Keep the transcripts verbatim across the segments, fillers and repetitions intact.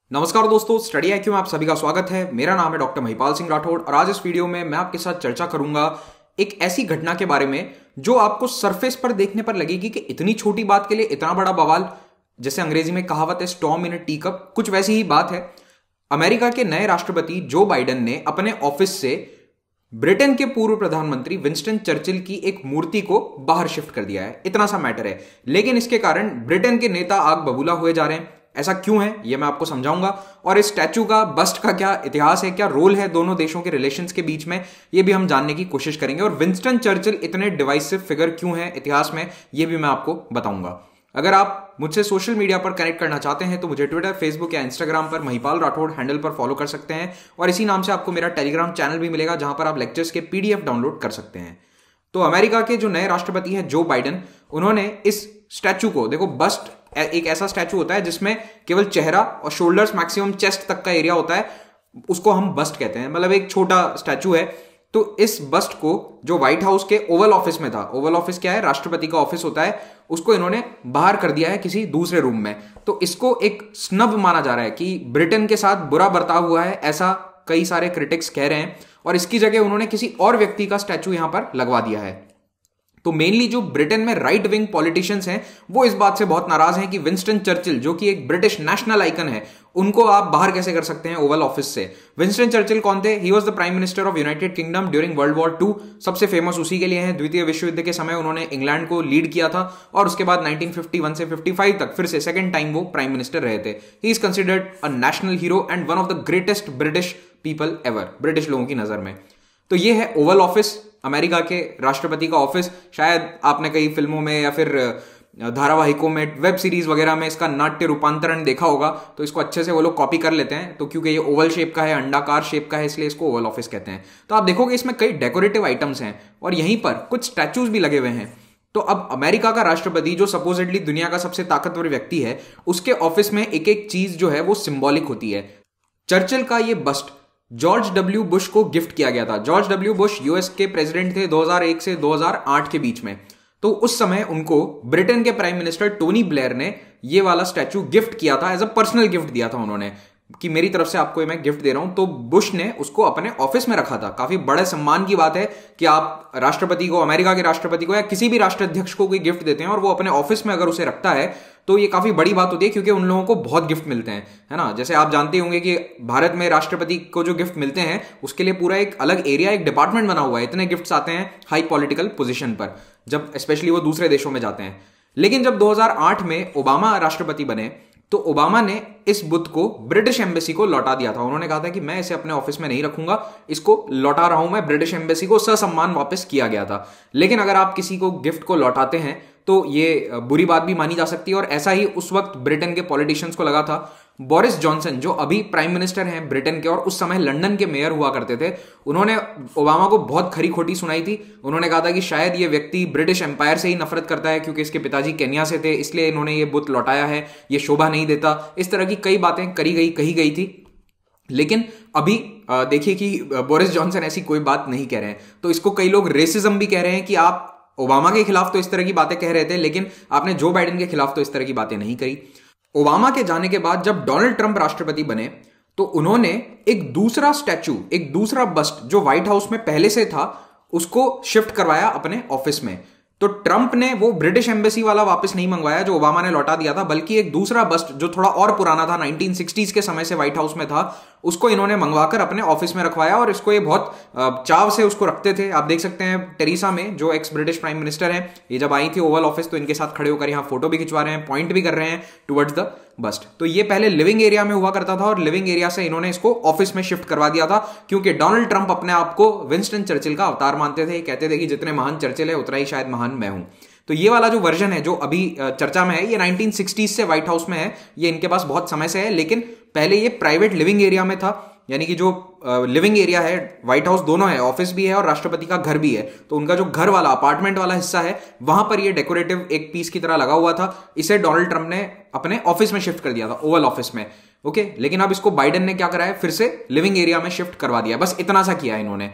नमस्कार दोस्तों, study IQ में आप सभी का स्वागत है। मेरा नाम है डॉक्टर महिपाल सिंह राठौड़ और आज इस वीडियो में मैं आपके साथ चर्चा करूंगा एक ऐसी घटना के बारे में जो आपको सरफेस पर देखने पर लगेगी कि इतनी छोटी बात के लिए इतना बड़ा बवाल। जैसे अंग्रेजी में कहावत है storm in a tea cup, कुछ वैसी ही बात है। अमेरिका के नए राष्ट्रपति जो बाइडेन ने अपने ऑफिस से ब्रिटेन के पूर्व प्रधानमंत्री विंस्टन चर्चिल की एक मूर्ति को बाहर शिफ्ट कर दिया है। इतना सा मैटर है, लेकिन इसके कारण ब्रिटेन के नेता आग बबूला हुए जा रहे हैं। ऐसा क्यों है ये मैं आपको समझाऊंगा, और इस स्टैचू का, बस्ट का क्या इतिहास है, क्या रोल है दोनों देशों के रिलेशंस के बीच में, ये भी हम जानने की कोशिश करेंगे। और विंस्टन चर्चिल इतने डिवाइसिव फिगर क्यों है इतिहास में, ये भी मैं आपको बताऊंगा। अगर आप मुझसे सोशल मीडिया पर कनेक्ट करना चाहते हैं तो मुझे ट्विटर, फेसबुक या इंस्टाग्राम पर महिपाल राठौड़ हैंडल पर फॉलो कर सकते हैं, और इसी नाम से आपको मेरा टेलीग्राम चैनल भी मिलेगा जहां पर आप लेक्चर्स के पीडीएफ डाउनलोड कर सकते हैं। तो अमेरिका के जो नए राष्ट्रपति हैं जो बाइडेन, उन्होंने इस स्टैचू को, देखो बस्ट एक ऐसा स्टैचू होता है जिसमें केवल चेहरा और शोल्डर्स, मैक्सिमम चेस्ट तक का एरिया होता है, उसको हम बस्ट कहते हैं, मतलब एक छोटा स्टैचू है। तो इस बस्ट को जो व्हाइट हाउस के ओवल ऑफिस में था, ओवल ऑफिस क्या है, राष्ट्रपति का ऑफिस होता है, उसको इन्होंने बाहर कर दिया है किसी दूसरे रूम में। तो इसको एक स्नब माना जा रहा है कि ब्रिटेन के साथ बुरा बर्ताव हुआ है, ऐसा कई सारे क्रिटिक्स कह रहे हैं, और इसकी जगह उन्होंने किसी और व्यक्ति का स्टैचू यहां पर लगवा दिया है। तो मेनली जो ब्रिटेन में राइट विंग पॉलिटिशियंस हैं वो इस बात से बहुत नाराज हैं कि विंस्टन चर्चिल, जो कि एक ब्रिटिश नेशनल आइकन है, उनको आप बाहर कैसे कर सकते हैं ओवल ऑफिस से। विंस्टन चर्चिल कौन थे? He was the prime minister of United Kingdom during World War two. सबसे फेमस उसी के लिए हैं। द्वितीय विश्व युद्ध के समय उन्होंने इंग्लैंड को लीड किया था, और उसके बाद नाइनटीन फिफ्टी वन से फिफ्टी फाइव तक फिर से सेकंड टाइम वो प्राइम मिनिस्टर रहे थे। He is considered a national hero and one of the greatest British people ever, British लोगों की नजर में। तो ये है ओवल ऑफिस, अमेरिका के राष्ट्रपति का ऑफिस। शायद आपने कई फिल्मों में या फिर धारावाहिकों में, वेब सीरीज वगैरह में इसका नाट्य रूपांतरण देखा होगा, तो इसको अच्छे से वो लोग कॉपी कर लेते हैं। तो क्योंकि ये ओवल शेप का है, अंडाकार शेप का है, इसलिए इसको ओवल ऑफिस कहते हैं। तो आप देखोगे इसमें कई डेकोरेटिव आइटम्स हैं और यहीं पर कुछ स्टैचूज भी लगे हुए हैं। तो अब अमेरिका का राष्ट्रपति, जो सपोजिटली दुनिया का सबसे ताकतवर व्यक्ति है, उसके ऑफिस में एक एक चीज जो है वो सिंबॉलिक होती है। चर्चिल का ये बस्ट जॉर्ज डब्ल्यू बुश को गिफ्ट किया गया था। जॉर्ज डब्ल्यू बुश यूएस के प्रेसिडेंट थे दो हज़ार एक से दो हज़ार आठ के बीच में। तो उस समय उनको ब्रिटेन के प्राइम मिनिस्टर टोनी ब्लेयर ने ये वाला स्टैचू गिफ्ट किया था, एज अ पर्सनल गिफ्ट दिया था उन्होंने कि मेरी तरफ से आपको ये मैं गिफ्ट दे रहा हूं। तो बुश ने उसको अपने ऑफिस में रखा था। काफी बड़े सम्मान की बात है कि आप राष्ट्रपति को, अमेरिका के राष्ट्रपति को या किसी भी राष्ट्राध्यक्ष को कोई गिफ्ट देते हैं और वो अपने ऑफिस में अगर उसे रखता है तो ये काफी बड़ी बात होती है, क्योंकि उन लोगों को बहुत गिफ्ट मिलते हैं, है ना। जैसे आप जानते होंगे कि भारत में राष्ट्रपति को जो गिफ्ट मिलते हैं उसके लिए पूरा एक अलग एरिया, एक डिपार्टमेंट बना हुआ है। इतने गिफ्ट्स आते हैं हाई पॉलिटिकल पोजीशन पर, जब स्पेशली वो दूसरे देशों में जाते हैं। लेकिन जब दो हज़ार आठ में ओबामा राष्ट्रपति बने तो ओबामा ने इस बुत को ब्रिटिश एम्बेसी को लौटा दिया था। उन्होंने कहा था कि मैं इसे अपने ऑफिस में नहीं रखूंगा, इसको लौटा रहा हूं मैं ब्रिटिश एम्बेसी को। ससम्मान वापस किया गया था। लेकिन अगर आप किसी को गिफ्ट को लौटाते हैं तो ये बुरी बात भी मानी जा सकती है, और ऐसा ही उस वक्त ब्रिटेन के पॉलिटिशियंस को लगा था। बोरिस जॉनसन, जो अभी प्राइम मिनिस्टर हैं ब्रिटेन के और उस समय लंदन के मेयर हुआ करते थे, उन्होंने ओबामा को बहुत खरी खोटी सुनाई थी। उन्होंने कहा था कि शायद ये व्यक्ति ब्रिटिश एम्पायर से ही नफरत करता है, क्योंकि इसके पिताजी केन्या से थे, इसलिए इन्होंने ये बुत लौटाया है, ये शोभा नहीं देता। इस तरह की कई बातें करी गई कही गई थी। लेकिन अभी देखिए कि बोरिस जॉनसन ऐसी कोई बात नहीं कह रहे हैं। तो इसको कई लोग रेसिज्म भी कह रहे हैं कि आप ओबामा के खिलाफ तो इस तरह की बातें कह रहे थे, लेकिन आपने जो बाइडेन के खिलाफ तो इस तरह की बातें नहीं करी। ओबामा के जाने के बाद जब डोनाल्ड ट्रंप राष्ट्रपति बने तो उन्होंने एक दूसरा स्टैचू, एक दूसरा बस्ट जो व्हाइट हाउस में पहले से था, उसको शिफ्ट करवाया अपने ऑफिस में। तो ट्रंप ने वो ब्रिटिश एम्बेसी वाला वापस नहीं मंगवाया जो ओबामा ने लौटा दिया था, बल्कि एक दूसरा बस्ट जो थोड़ा और पुराना था, नाइनटीन सिक्सटीज़ के समय से व्हाइट हाउस में था, उसको इन्होंने मंगवाकर अपने ऑफिस में रखवाया। और इसको ये बहुत चाव से उसको रखते थे। आप देख सकते हैं टेरेसा मे, जो एक्स ब्रिटिश प्राइम मिनिस्टर हैं, ये जब आई थी ओवल ऑफिस तो इनके साथ खड़े होकर यहाँ फोटो भी खिंचवा रहे हैं, पॉइंट भी कर रहे हैं टुवर्ड्स द बस्ट। तो ये पहले लिविंग एरिया में हुआ करता था और लिविंग एरिया से इन्होंने इसको ऑफिस में शिफ्ट करवा दिया था, क्योंकि डोनाल्ड ट्रंप अपने आप को विंस्टन चर्चिल का अवतार मानते थे। कहते थे कि जितने महान चर्चिल है उतना ही शायद महान मैं हूं। तो ये वाला जो वर्जन है जो अभी चर्चा में है, ये नाइनटीन सिक्सटीज़ से व्हाइट हाउस में है, ये इनके पास बहुत समय से है। लेकिन पहले ये प्राइवेट लिविंग एरिया में था, यानी कि जो लिविंग एरिया है, व्हाइट हाउस दोनों है, ऑफिस भी है और राष्ट्रपति का घर भी है। तो उनका जो घर वाला, अपार्टमेंट वाला हिस्सा है, वहां पर ये डेकोरेटिव एक पीस की तरह लगा हुआ था। इसे डोनाल्ड ट्रंप ने अपने ऑफिस में शिफ्ट कर दिया था, ओवल ऑफिस में। ओके, लेकिन अब इसको बाइडेन ने क्या करा है, फिर से लिविंग एरिया में शिफ्ट करवा दिया। बस इतना सा किया इन्होंने।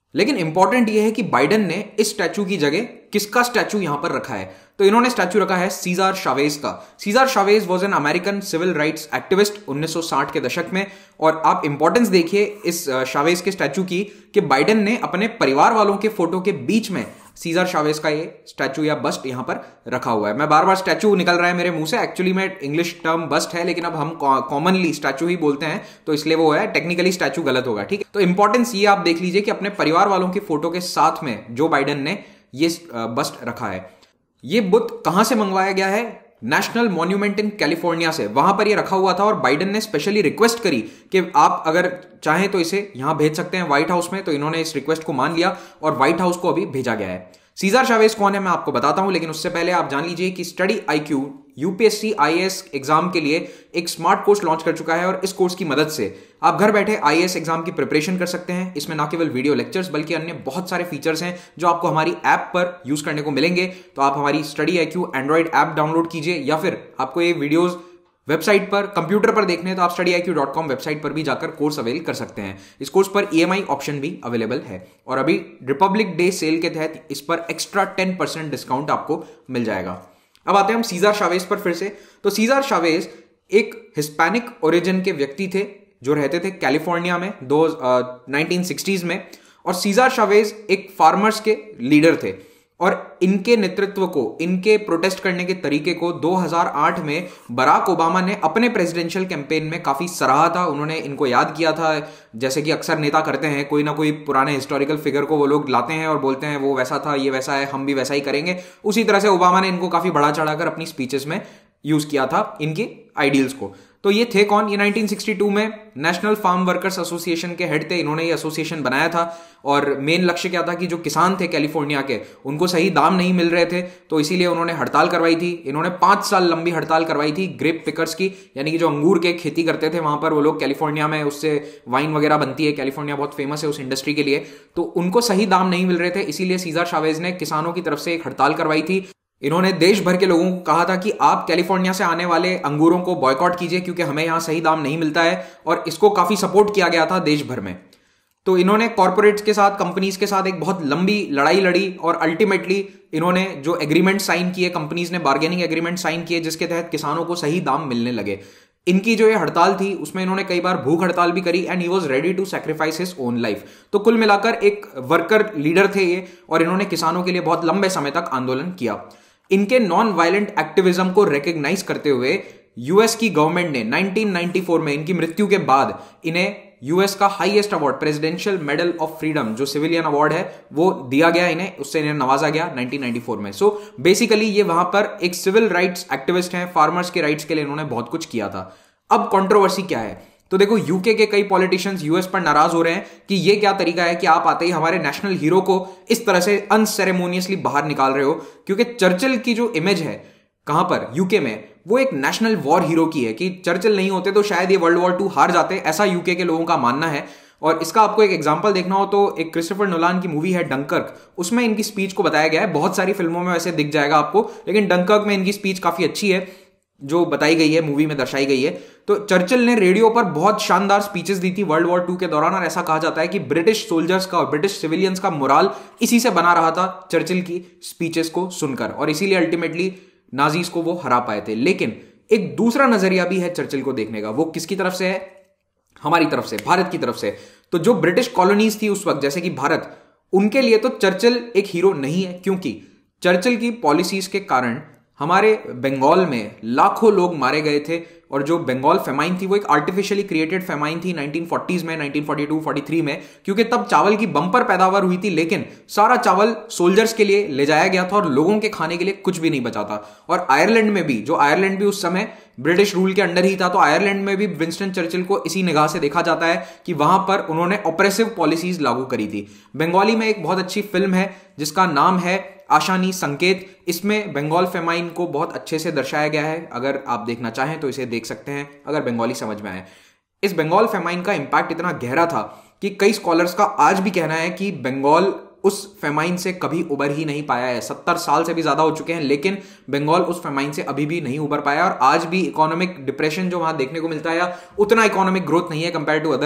लेकिन इंपॉर्टेंट यह है कि बाइडेन ने इस स्टैचू की जगह किसका स्टैचू यहां पर रखा है। तो इन्होंने स्टैचू रखा है सीजार शावेज का। Cesar Chavez was an American civil rights activist उन्नीस सौ साठ के दशक में। और आप इंपॉर्टेंस देखिए इस शावेज के स्टैचू की कि बाइडेन ने अपने परिवार वालों के फोटो के बीच में सीजार शावेज का ये स्टैचू या बस्ट यहां पर रखा हुआ है। मैं बार बार स्टैचू निकल रहा है मेरे मुंह से, एक्चुअली में इंग्लिश टर्म बस्ट है, लेकिन अब हम कॉमनली स्टैचू ही बोलते हैं तो इसलिए वो है, टेक्निकली स्टैचू गलत होगा, ठीक है। तो इंपॉर्टेंस ये आप देख लीजिए कि अपने परिवार वालों की फोटो के साथ में जो बाइडेन ने ये बस्ट रखा है। ये बुत कहां से मंगवाया गया है? नेशनल मॉन्यूमेंट इन कैलिफोर्निया से, वहां पर ये रखा हुआ था और बाइडेन ने स्पेशली रिक्वेस्ट करी कि आप अगर चाहें तो इसे यहां भेज सकते हैं व्हाइट हाउस में। तो इन्होंने इस रिक्वेस्ट को मान लिया और व्हाइट हाउस को अभी भेजा गया है। सीजार शावेज कौन है मैं आपको बताता हूं, लेकिन उससे पहले आप जान लीजिए कि Study IQ UPSC IAS exam के लिए एक स्मार्ट कोर्स लॉन्च कर चुका है और इस कोर्स की मदद से आप घर बैठे आईएएस एग्जाम की प्रिपरेशन कर सकते हैं। इसमें ना केवल वीडियो लेक्चर्स बल्कि अन्य बहुत सारे फीचर्स हैं जो आपको हमारी ऐप पर यूज करने को मिलेंगे। तो आप हमारी Study IQ Android app download कीजिए, या फिर आपको ये वीडियोज वेबसाइट पर कंप्यूटर पर देखने तो आप Study I Q dot com website पर भी जाकर कोर्स अवेल कर सकते हैं। इस कोर्स पर ईएमआई ऑप्शन भी अवेलेबल है और अभी रिपब्लिक डे सेल के तहत इस पर एक्स्ट्रा टेन परसेंट डिस्काउंट आपको मिल जाएगा। अब आते हैं हम सीजार शावेज पर फिर से। तो सीजार शावेज एक हिस्पैनिक ओरिजिन के व्यक्ति थे जो रहते थे कैलिफोर्निया में दो नाइनटीन सिक्सटीज में। और सीजार शावेज एक फार्मर्स के लीडर थे और इनके नेतृत्व को, इनके प्रोटेस्ट करने के तरीके को दो हज़ार आठ में बराक ओबामा ने अपने प्रेसिडेंशियल कैंपेन में काफी सराहा था। उन्होंने इनको याद किया था, जैसे कि अक्सर नेता करते हैं, कोई ना कोई पुराने हिस्टोरिकल फिगर को वो लोग लाते हैं और बोलते हैं वो वैसा था, ये वैसा है, हम भी वैसा ही करेंगे। उसी तरह से ओबामा ने इनको काफी बढ़ा चढ़ाकर अपनी स्पीचेस में यूज किया था इनके आइडियल्स को। तो ये थे कौन? ये नाइनटीन सिक्सटी टू में नेशनल फार्म वर्कर्स एसोसिएशन के हेड थे। इन्होंने ये एसोसिएशन बनाया था और मेन लक्ष्य क्या था कि जो किसान थे कैलिफोर्निया के, उनको सही दाम नहीं मिल रहे थे, तो इसीलिए उन्होंने हड़ताल करवाई थी। इन्होंने पांच साल लंबी हड़ताल करवाई थी ग्रेप पिकर्स की, यानी कि जो अंगूर के खेती करते थे वहां पर वो लोग कैलिफोर्निया में, उससे वाइन वगैरह बनती है, कैलिफोर्निया बहुत फेमस है उस इंडस्ट्री के लिए। तो उनको सही दाम नहीं मिल रहे थे, इसीलिए सीजार शावेज ने किसानों की तरफ से एक हड़ताल करवाई थी। इन्होंने देश भर के लोगों को कहा था कि आप कैलिफोर्निया से आने वाले अंगूरों को बॉयकॉट कीजिए क्योंकि हमें यहां सही दाम नहीं मिलता है, और इसको काफी सपोर्ट किया गया था देश भर में। तो इन्होंने कॉर्पोरेट्स के साथ, कंपनीज के साथ एक बहुत लंबी लड़ाई लड़ी और अल्टीमेटली इन्होंने जो एग्रीमेंट साइन किए, कंपनीज ने बार्गेनिंग एग्रीमेंट साइन किए जिसके तहत किसानों को सही दाम मिलने लगे। इनकी जो ये हड़ताल थी उसमें इन्होंने कई बार भूख हड़ताल भी करी and he was ready to sacrifice his own life. तो कुल मिलाकर एक वर्कर लीडर थे ये, और इन्होंने किसानों के लिए बहुत लंबे समय तक आंदोलन किया। इनके नॉन वायलेंट एक्टिविज्म को रिकॉग्नाइज करते हुए यूएस की गवर्नमेंट ने नाइनटीन नाइंटी फोर में इनकी मृत्यु के बाद इन्हें यूएस का highest award presidential medal of freedom, जो सिविलियन अवार्ड है, वो दिया गया इन्हें, उससे इन्हें नवाजा गया नाइनटीन नाइंटी फोर में। सो बेसिकली ये वहां पर एक सिविल राइट्स एक्टिविस्ट हैं, फार्मर्स के राइट्स के लिए इन्होंने बहुत कुछ किया था। अब कंट्रोवर्सी क्या है? तो देखो, यूके के कई पॉलिटिशियंस यूएस पर नाराज हो रहे हैं कि ये क्या तरीका है कि आप आते ही हमारे नेशनल हीरो को इस तरह से अनसेरेमोनियसली बाहर निकाल रहे हो, क्योंकि चर्चिल की जो इमेज है कहां पर, यूके में, वो एक नेशनल वॉर हीरो की है कि चर्चिल नहीं होते तो शायद ये वर्ल्ड वॉर टू हार जाते, ऐसा यूके के लोगों का मानना है। और इसका आपको एक एग्जांपल देखना हो तो एक क्रिस्टोफर नोलान की मूवी है डंकर्क, उसमें इनकी स्पीच को बताया गया है। बहुत सारी फिल्मों में वैसे दिख जाएगा आपको, लेकिन डंकर्क में इनकी स्पीच काफी अच्छी है जो बताई गई है, मूवी में दर्शाई गई है। तो चर्चिल ने रेडियो पर बहुत शानदार स्पीचेस दी थी वर्ल्ड वॉर टू के दौरान, और ऐसा कहा जाता है कि ब्रिटिश सोल्जर्स का और ब्रिटिश सिविलियंस का मोराल इसी से बना रहा था चर्चिल की स्पीचेस को सुनकर, और इसीलिए अल्टीमेटली नाजीज को वो हरा पाए थे। लेकिन एक दूसरा नजरिया भी है चर्चिल को देखने का, वो किसकी तरफ से है? हमारी तरफ से, भारत की तरफ से। तो जो ब्रिटिश कॉलोनीज थी उस वक्त, जैसे कि भारत, उनके लिए तो चर्चिल एक हीरो नहीं है, क्योंकि चर्चिल की पॉलिसीज के कारण हमारे बंगाल में लाखों लोग मारे गए थे, और जो बंगाल फेमाइन थी वो एक आर्टिफिशियली क्रिएटेड फेमाइन थी नाइनटीन फोर्टीज़ में, nineteen forty two forty three में, क्योंकि तब चावल की बंपर पैदावार हुई थी, लेकिन सारा चावल सोल्जर्स के लिए ले जाया गया था और लोगों के खाने के लिए कुछ भी नहीं बचा था। और आयरलैंड में भी, जो आयरलैंड भी उस समय ब्रिटिश रूल के अंडर ही था, तो आयरलैंड में भी विंस्टन चर्चिल को इसी निगाह से देखा जाता है कि वहां पर उन्होंने ऑपरेसिव पॉलिसीज लागू करी थी। बंगाली में एक बहुत अच्छी फिल्म है जिसका नाम है आशानी संकेत, इसमें बंगाल फेमाइन को बहुत अच्छे से दर्शाया गया है। अगर आप देखना चाहें तो इसे देख सकते हैं अगर बंगाली समझ में आए। इस बंगाल फेमाइन का इंपैक्ट इतना गहरा था कि कई स्कॉलर्स का आज भी कहना है कि बंगाल उस फेमाइन से कभी उबर ही नहीं पाया है। सत्तर साल से भी ज्यादा हो चुके हैं, लेकिन बंगाल उस फेमाइन से अभी भी नहीं उबर पाया, और आज भी इकोनॉमिक डिप्रेशन जो वहां देखने को मिलता है, या उतना इकोनॉमिक ग्रोथ नहीं है compare to other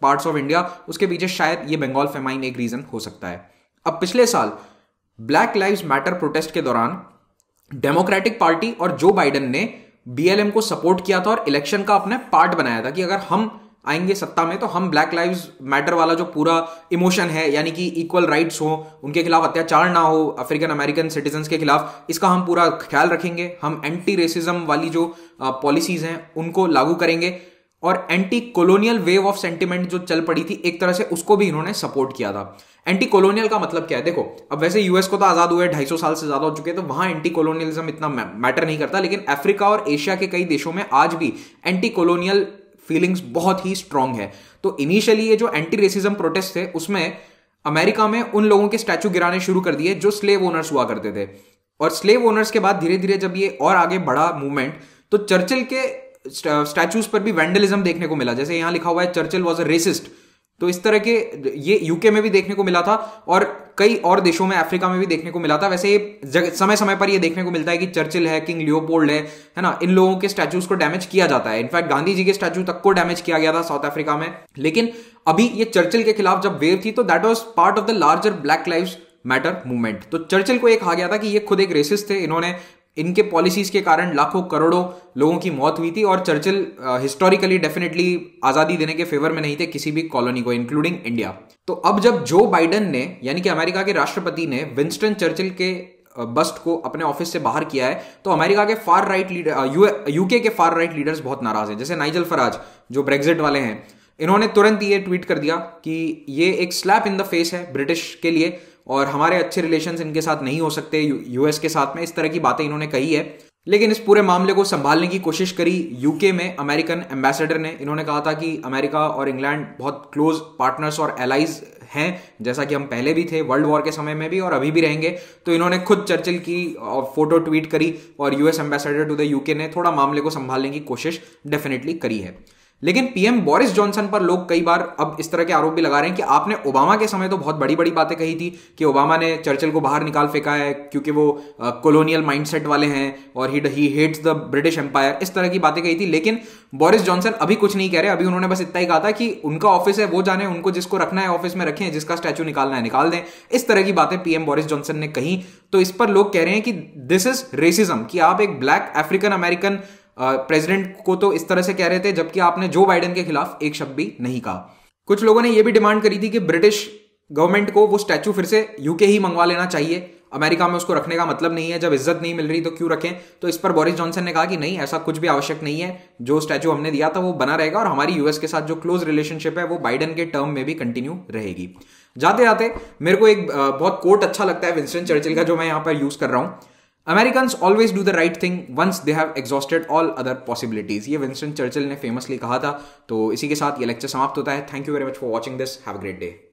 parts of India, उसके पीछे शायद ये बंगाल फेमाइन एक रीजन हो सकता है। अब पिछले साल ब्लैक लाइव्स मैटर प्रोटेस्ट के दौरान डेमोक्रेटिक पार्टी और जो बाइडेन ने बीएलएम को सपोर्ट किया था और इलेक्शन का अपना पार्ट बनाया था कि अगर हम आएंगे सत्ता में तो हम ब्लैक लाइव्स मैटर वाला जो पूरा इमोशन है, यानी कि इक्वल राइट्स हो, उनके खिलाफ अत्याचार ना हो अफ्रीकन अमेरिकन सिटीजन्स के खिलाफ, इसका हम पूरा ख्याल रखेंगे। हम एंटी रेसिज्म वाली जो पॉलिसीज हैं उनको लागू करेंगे और anti colonial wave of sentiment जो चल पड़ी थी एक तरह से, उसको भी इन्होंने सपोर्ट किया था। एंटी कॉलोनियल का मतलब क्या है? देखो, अब वैसे यूएस को तो आजाद हुए ढाई सौ साल से ज्यादा हो चुके हैं, तो वहां एंटी कॉलोनियलिज्म इतना मैटर नहीं करता, लेकिन अफ्रीका और एशिया के कई देशों में आज भी एंटी कॉलोनियल फीलिंग्स बहुत ही स्ट्रांग है। तो इनिशियली ये जो एंटी रेसिज्म प्रोटेस्ट थे उसमें अमेरिका में उन लोगों के स्टैचू गिराने शुरू कर दिए जो स्लेव ओनर्स हुआ करते थे, और स्लेव ओनर्स के बाद धीरे धीरे जब ये और आगे बढ़ा मूवमेंट, तो चर्चिल के स्टैचूज पर भी वैंडलिज्म देखने को मिला। जैसे यहां लिखा हुआ है चर्चिल वाज अ रेसिस्ट, तो इस तरह के ये यूके में भी देखने को मिला था और कई और देशों में, अफ्रीका में भी देखने को मिला था। वैसे ये समय समय पर ये देखने को मिलता है कि चर्चिल है, किंग लियोपोल्ड है है ना, इन लोगों के स्टैचूज को डैमेज किया जाता है। इनफैक्ट गांधी जी के स्टैचू तक को डैमेज किया गया था साउथ अफ्रीका में। लेकिन अभी ये चर्चिल के खिलाफ जब वेव थी तो that was part of the larger Black Lives Matter movement. तो चर्चिल को ये कहा गया था कि ये खुद एक रेसिस्ट थे, इन्होंने इनके पॉलिसीज के कारण लाखों करोड़ों लोगों की मौत हुई थी, और चर्चिल हिस्टोरिकली डेफिनेटली आजादी देने के फेवर में नहीं थे किसी भी कॉलोनी को, इंक्लूडिंग इंडिया। तो अब जब जो बाइडेन ने, यानी कि अमेरिका के राष्ट्रपति ने विंस्टन चर्चिल के बस्ट को अपने ऑफिस से बाहर किया है, तो अमेरिका के फार राइट लीडर, यूके के फार राइट लीडर्स बहुत नाराज हैं। जैसे नाइजल फराज जो ब्रेक्जिट वाले हैं, इन्होंने तुरंत ये ट्वीट कर दिया कि ये एक स्लैप इन द फेस है ब्रिटिश के लिए और हमारे अच्छे रिलेशंस इनके साथ नहीं हो सकते यूएस के साथ में, इस तरह की बातें इन्होंने कही है। लेकिन इस पूरे मामले को संभालने की कोशिश करी यूके में अमेरिकन एम्बेसडर ने। इन्होंने कहा था कि अमेरिका और इंग्लैंड बहुत क्लोज पार्टनर्स और एलाइज हैं, जैसा कि हम पहले भी थे, वर्ल्ड वॉर के समय में भी और अभी भी रहेंगे। तो इन्होंने खुद चर्चिल की फोटो ट्वीट करी और US ambassador to the UK ने थोड़ा मामले को संभालने की कोशिश डेफिनेटली करी है। लेकिन पीएम बोरिस जॉनसन पर लोग कई बार अब इस तरह के आरोप भी लगा रहे हैं कि आपने ओबामा के समय तो बहुत बड़ी बड़ी बातें कही थी कि ओबामा ने चर्चिल को बाहर निकाल फेंका है क्योंकि वो कॉलोनियल माइंडसेट वाले हैं और he he hates the British Empire, इस तरह की बातें कही थी। लेकिन बोरिस जॉनसन अभी कुछ नहीं कह रहे, अभी उन्होंने बस इतना ही कहा था कि उनका ऑफिस है, वो जाने, उनको जिसको रखना है ऑफिस में रखें, जिसका स्टैचू निकालना है निकाल दें। इस तरह की बातें पीएम बोरिस जॉनसन ने कही। तो इस पर लोग कह रहे हैं कि दिस इज रेसिज्म, कि आप एक black African American president uh, को तो इस तरह से कह रहे थे जबकि आपने जो बाइडेन के खिलाफ एक शब्द भी नहीं कहा। कुछ लोगों ने यह भी डिमांड करी थी कि ब्रिटिश गवर्नमेंट को वो स्टैचू फिर से यूके ही मंगवा लेना चाहिए, अमेरिका में उसको रखने का मतलब नहीं है, जब इज्जत नहीं मिल रही तो क्यों रखें। तो इस पर बोरिस जॉनसन ने कहा कि नहीं, ऐसा कुछ भी आवश्यक नहीं है, जो स्टैचू हमने दिया था वो बना रहेगा और हमारी यूएस के साथ जो क्लोज रिलेशनशिप है वो बाइडेन के टर्म में भी कंटिन्यू रहेगी। जाते जाते मेरे को एक बहुत कोट अच्छा लगता है विंस्टन चर्चिल का, जो मैं यहां पर यूज कर रहा हूं, Americans always do the right thing once they have exhausted all other possibilities। ये विंस्टन चर्चिल ने फेमसली कहा था। तो इसी के साथ ये लेक्चर समाप्त होता है। Thank you very much for watching this, have a great day.